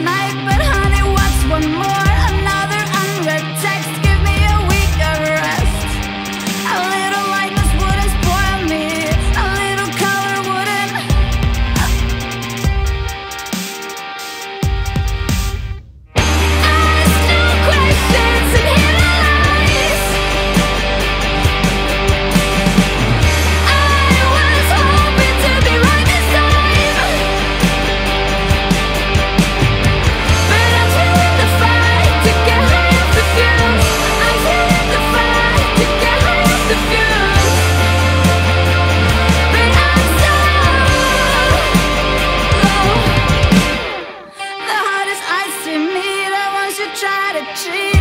night, but honey, what's one more? Another unread text, give me a week of rest. A little lightness wouldn't spoil me, a little color wouldn't. Ask no questions and hear the lies. I was hoping to be right this time, but I'm feeling the fight to get high off the fumes. I'm feeling the fight to get high off the fumes, but I'm so low. The hardest ice to meet, I want you try to cheat.